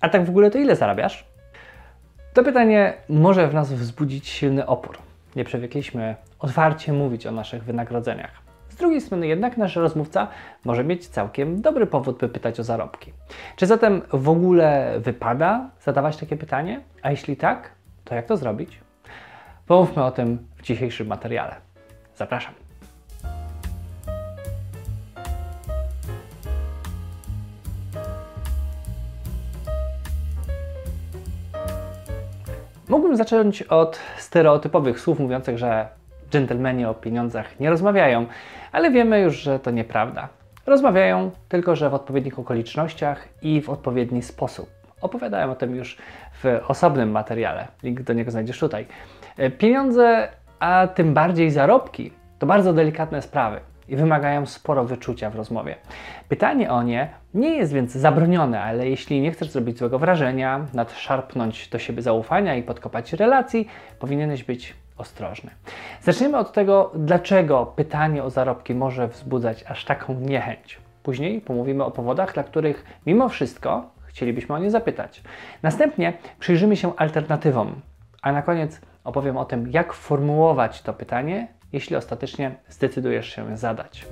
A tak w ogóle to ile zarabiasz? To pytanie może w nas wzbudzić silny opór. Nie przywykliśmy otwarcie mówić o naszych wynagrodzeniach. Z drugiej strony jednak nasz rozmówca może mieć całkiem dobry powód, by pytać o zarobki. Czy zatem w ogóle wypada zadawać takie pytanie? A jeśli tak, to jak to zrobić? Pomówmy o tym w dzisiejszym materiale. Zapraszam. Mógłbym zacząć od stereotypowych słów mówiących, że dżentelmeni o pieniądzach nie rozmawiają, ale wiemy już, że to nieprawda. Rozmawiają, tylko że w odpowiednich okolicznościach i w odpowiedni sposób. Opowiadałem o tym już w osobnym materiale. Link do niego znajdziesz tutaj. Pieniądze, a tym bardziej zarobki, to bardzo delikatne sprawy i wymagają sporo wyczucia w rozmowie. Pytanie o nie nie jest więc zabronione, ale jeśli nie chcesz zrobić złego wrażenia, nadszarpnąć do siebie zaufania i podkopać relacji, powinieneś być ostrożny. Zaczniemy od tego, dlaczego pytanie o zarobki może wzbudzać aż taką niechęć. Później pomówimy o powodach, dla których mimo wszystko chcielibyśmy o nie zapytać. Następnie przyjrzymy się alternatywom, a na koniec opowiem o tym, jak formułować to pytanie, jeśli ostatecznie zdecydujesz się je zadać.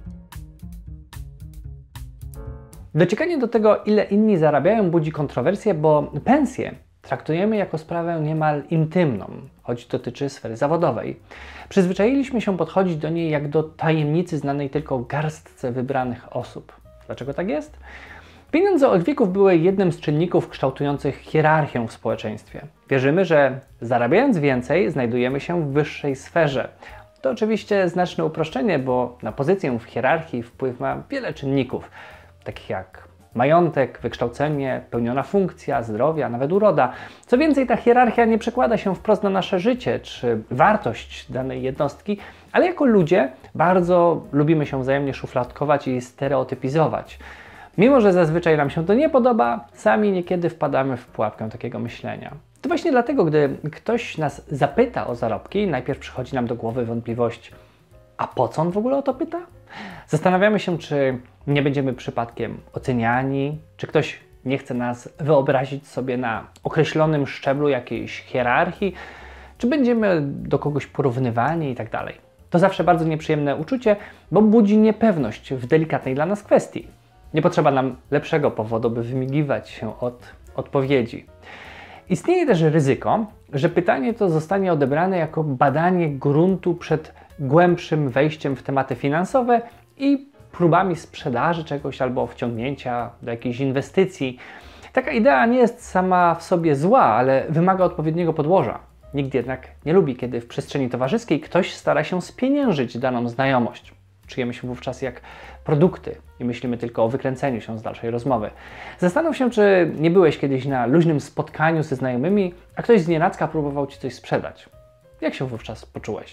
Dociekanie do tego, ile inni zarabiają, budzi kontrowersję, bo pensję traktujemy jako sprawę niemal intymną, choć dotyczy sfery zawodowej. Przyzwyczailiśmy się podchodzić do niej jak do tajemnicy znanej tylko garstce wybranych osób. Dlaczego tak jest? Pieniądze od wieków były jednym z czynników kształtujących hierarchię w społeczeństwie. Wierzymy, że zarabiając więcej, znajdujemy się w wyższej sferze. To oczywiście znaczne uproszczenie, bo na pozycję w hierarchii wpływ ma wiele czynników, takich jak majątek, wykształcenie, pełniona funkcja, zdrowie, a nawet uroda. Co więcej, ta hierarchia nie przekłada się wprost na nasze życie czy wartość danej jednostki, ale jako ludzie bardzo lubimy się wzajemnie szufladkować i stereotypizować. Mimo że zazwyczaj nam się to nie podoba, sami niekiedy wpadamy w pułapkę takiego myślenia. To właśnie dlatego, gdy ktoś nas zapyta o zarobki, najpierw przychodzi nam do głowy wątpliwość: a po co on w ogóle o to pyta? Zastanawiamy się, czy nie będziemy przypadkiem oceniani, czy ktoś nie chce nas wyobrazić sobie na określonym szczeblu jakiejś hierarchii, czy będziemy do kogoś porównywani i tak dalej. To zawsze bardzo nieprzyjemne uczucie, bo budzi niepewność w delikatnej dla nas kwestii. Nie potrzeba nam lepszego powodu, by wymigiwać się od odpowiedzi. Istnieje też ryzyko, że pytanie to zostanie odebrane jako badanie gruntu przed głębszym wejściem w tematy finansowe i próbami sprzedaży czegoś albo wciągnięcia do jakiejś inwestycji. Taka idea nie jest sama w sobie zła, ale wymaga odpowiedniego podłoża. Nikt jednak nie lubi, kiedy w przestrzeni towarzyskiej ktoś stara się spieniężyć daną znajomość. Czujemy się wówczas jak produkty i myślimy tylko o wykręceniu się z dalszej rozmowy. Zastanów się, czy nie byłeś kiedyś na luźnym spotkaniu ze znajomymi, a ktoś znienacka próbował Ci coś sprzedać. Jak się wówczas poczułeś?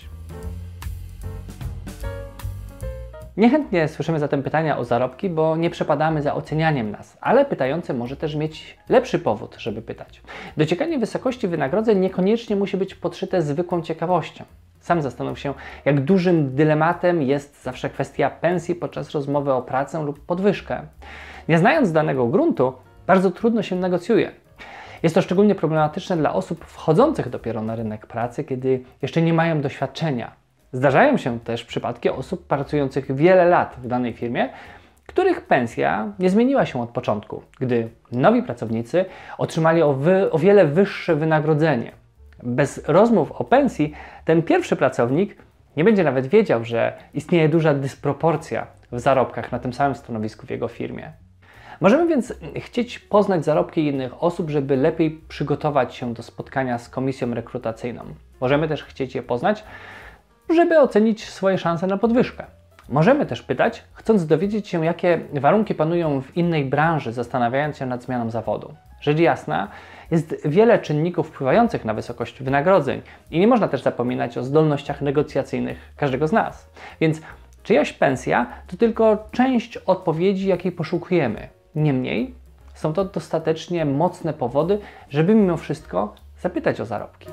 Niechętnie słyszymy zatem pytania o zarobki, bo nie przepadamy za ocenianiem nas, ale pytający może też mieć lepszy powód, żeby pytać. Dociekanie wysokości wynagrodzeń niekoniecznie musi być podszyte zwykłą ciekawością. Sam zastanów się, jak dużym dylematem jest zawsze kwestia pensji podczas rozmowy o pracę lub podwyżkę. Nie znając danego gruntu, bardzo trudno się negocjuje. Jest to szczególnie problematyczne dla osób wchodzących dopiero na rynek pracy, kiedy jeszcze nie mają doświadczenia. Zdarzają się też przypadki osób pracujących wiele lat w danej firmie, których pensja nie zmieniła się od początku, gdy nowi pracownicy otrzymali o wiele wyższe wynagrodzenie. Bez rozmów o pensji ten pierwszy pracownik nie będzie nawet wiedział, że istnieje duża dysproporcja w zarobkach na tym samym stanowisku w jego firmie. Możemy więc chcieć poznać zarobki innych osób, żeby lepiej przygotować się do spotkania z komisją rekrutacyjną. Możemy też chcieć je poznać, żeby ocenić swoje szanse na podwyżkę. Możemy też pytać, chcąc dowiedzieć się, jakie warunki panują w innej branży, zastanawiając się nad zmianą zawodu. Rzecz jasna, jest wiele czynników wpływających na wysokość wynagrodzeń i nie można też zapominać o zdolnościach negocjacyjnych każdego z nas. Więc czyjaś pensja to tylko część odpowiedzi, jakiej poszukujemy. Niemniej są to dostatecznie mocne powody, żeby mimo wszystko zapytać o zarobki.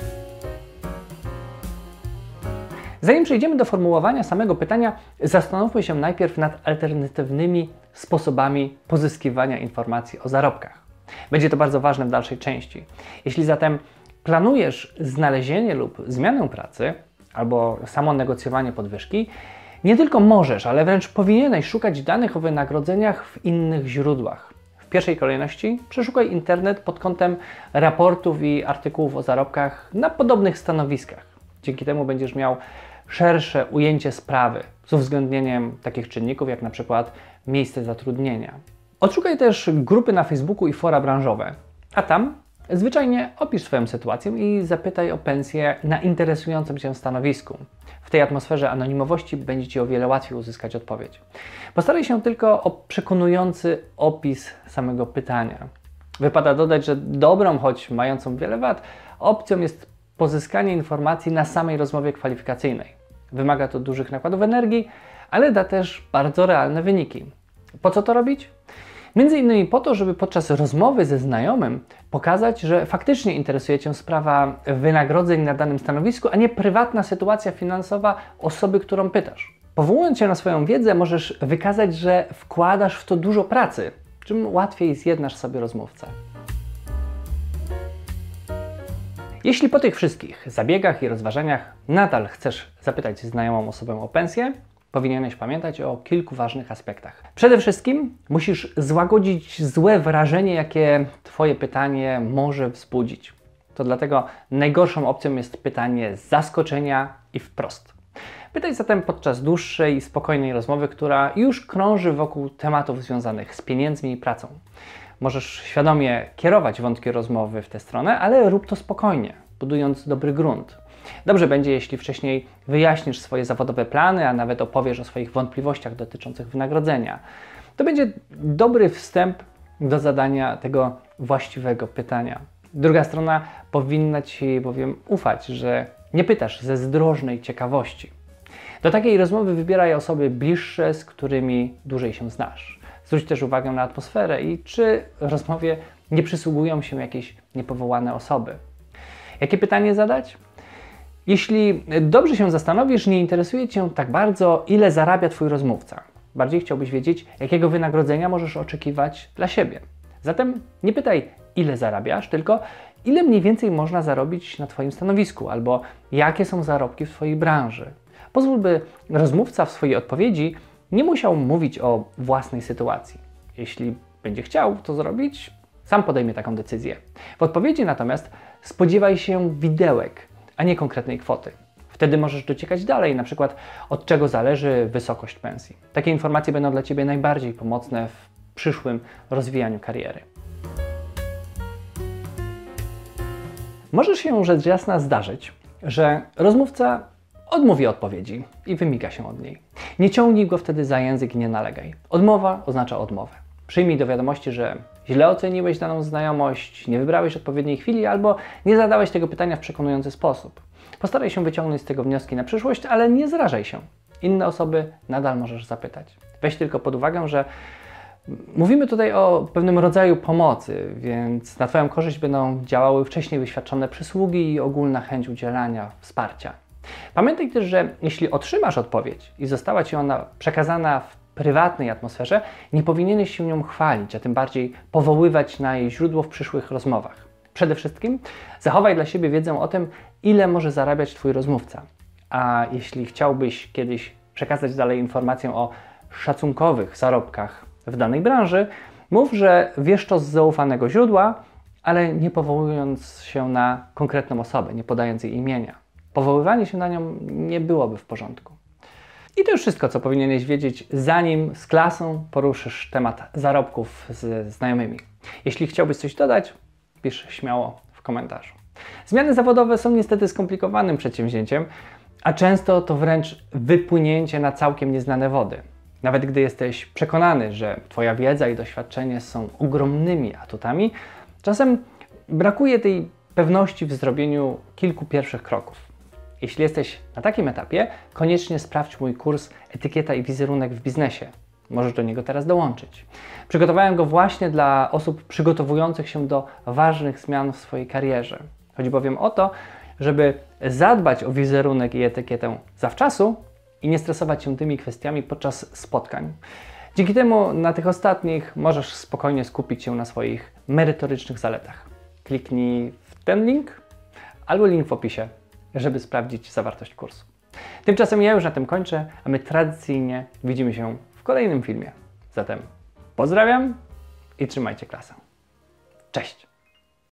Zanim przejdziemy do formułowania samego pytania, zastanówmy się najpierw nad alternatywnymi sposobami pozyskiwania informacji o zarobkach. Będzie to bardzo ważne w dalszej części. Jeśli zatem planujesz znalezienie lub zmianę pracy albo samo negocjowanie podwyżki, nie tylko możesz, ale wręcz powinieneś szukać danych o wynagrodzeniach w innych źródłach. W pierwszej kolejności przeszukaj internet pod kątem raportów i artykułów o zarobkach na podobnych stanowiskach. Dzięki temu będziesz miał szersze ujęcie sprawy z uwzględnieniem takich czynników jak na przykład miejsce zatrudnienia. Odszukaj też grupy na Facebooku i fora branżowe, a tam zwyczajnie opisz swoją sytuację i zapytaj o pensję na interesującym Cię stanowisku. W tej atmosferze anonimowości będzie Ci o wiele łatwiej uzyskać odpowiedź. Postaraj się tylko o przekonujący opis samego pytania. Wypada dodać, że dobrą, choć mającą wiele wad, opcją jest pozyskanie informacji na samej rozmowie kwalifikacyjnej. Wymaga to dużych nakładów energii, ale da też bardzo realne wyniki. Po co to robić? Między innymi po to, żeby podczas rozmowy ze znajomym pokazać, że faktycznie interesuje Cię sprawa wynagrodzeń na danym stanowisku, a nie prywatna sytuacja finansowa osoby, którą pytasz. Powołując się na swoją wiedzę, możesz wykazać, że wkładasz w to dużo pracy, czym łatwiej zjednasz sobie rozmówcę. Jeśli po tych wszystkich zabiegach i rozważaniach nadal chcesz zapytać znajomą osobę o pensję, powinieneś pamiętać o kilku ważnych aspektach. Przede wszystkim musisz złagodzić złe wrażenie, jakie Twoje pytanie może wzbudzić. To dlatego najgorszą opcją jest pytanie z zaskoczenia i wprost. Pytaj zatem podczas dłuższej i spokojnej rozmowy, która już krąży wokół tematów związanych z pieniędzmi i pracą. Możesz świadomie kierować wątki rozmowy w tę stronę, ale rób to spokojnie, budując dobry grunt. Dobrze będzie, jeśli wcześniej wyjaśnisz swoje zawodowe plany, a nawet opowiesz o swoich wątpliwościach dotyczących wynagrodzenia. To będzie dobry wstęp do zadania tego właściwego pytania. Druga strona powinna Ci bowiem ufać, że nie pytasz ze zdrożnej ciekawości. Do takiej rozmowy wybieraj osoby bliższe, z którymi dłużej się znasz. Zwróć też uwagę na atmosferę i czy rozmowie nie przysługują się jakieś niepowołane osoby. Jakie pytanie zadać? Jeśli dobrze się zastanowisz, nie interesuje Cię tak bardzo, ile zarabia Twój rozmówca. Bardziej chciałbyś wiedzieć, jakiego wynagrodzenia możesz oczekiwać dla siebie. Zatem nie pytaj, ile zarabiasz, tylko ile mniej więcej można zarobić na Twoim stanowisku, albo jakie są zarobki w Twojej branży. Pozwól, by rozmówca w swojej odpowiedzi nie musiał mówić o własnej sytuacji. Jeśli będzie chciał to zrobić, sam podejmie taką decyzję. W odpowiedzi natomiast spodziewaj się widełek, a nie konkretnej kwoty. Wtedy możesz dociekać dalej, na przykład od czego zależy wysokość pensji. Takie informacje będą dla Ciebie najbardziej pomocne w przyszłym rozwijaniu kariery. Może się rzecz jasna zdarzyć, że rozmówca odmówi odpowiedzi i wymiga się od niej. Nie ciągnij go wtedy za język i nie nalegaj. Odmowa oznacza odmowę. Przyjmij do wiadomości, że źle oceniłeś daną znajomość, nie wybrałeś odpowiedniej chwili albo nie zadałeś tego pytania w przekonujący sposób. Postaraj się wyciągnąć z tego wnioski na przyszłość, ale nie zrażaj się. Inne osoby nadal możesz zapytać. Weź tylko pod uwagę, że mówimy tutaj o pewnym rodzaju pomocy, więc na Twoją korzyść będą działały wcześniej wyświadczone przysługi i ogólna chęć udzielania wsparcia. Pamiętaj też, że jeśli otrzymasz odpowiedź i została Ci ona przekazana w prywatnej atmosferze, nie powinieneś się nią chwalić, a tym bardziej powoływać na jej źródło w przyszłych rozmowach. Przede wszystkim zachowaj dla siebie wiedzę o tym, ile może zarabiać Twój rozmówca. A jeśli chciałbyś kiedyś przekazać dalej informację o szacunkowych zarobkach w danej branży, mów, że wiesz to z zaufanego źródła, ale nie powołując się na konkretną osobę, nie podając jej imienia. Powoływanie się na nią nie byłoby w porządku. I to już wszystko, co powinieneś wiedzieć, zanim z klasą poruszysz temat zarobków z znajomymi. Jeśli chciałbyś coś dodać, pisz śmiało w komentarzu. Zmiany zawodowe są niestety skomplikowanym przedsięwzięciem, a często to wręcz wypłynięcie na całkiem nieznane wody. Nawet gdy jesteś przekonany, że Twoja wiedza i doświadczenie są ogromnymi atutami, czasem brakuje tej pewności w zrobieniu kilku pierwszych kroków. Jeśli jesteś na takim etapie, koniecznie sprawdź mój kurs Etykieta i wizerunek w biznesie. Możesz do niego teraz dołączyć. Przygotowałem go właśnie dla osób przygotowujących się do ważnych zmian w swojej karierze. Chodzi bowiem o to, żeby zadbać o wizerunek i etykietę zawczasu i nie stresować się tymi kwestiami podczas spotkań. Dzięki temu na tych ostatnich możesz spokojnie skupić się na swoich merytorycznych zaletach. Kliknij w ten link albo link w opisie, żeby sprawdzić zawartość kursu. Tymczasem ja już na tym kończę, a my tradycyjnie widzimy się w kolejnym filmie. Zatem pozdrawiam i trzymajcie klasę. Cześć!